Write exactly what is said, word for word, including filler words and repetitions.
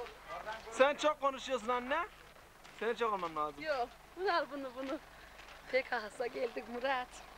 Sen çok konuşuyorsun anne. Seni çok olmam lazım. Yok. Bunu al bunu bunu. Pek hasta geldik Murat.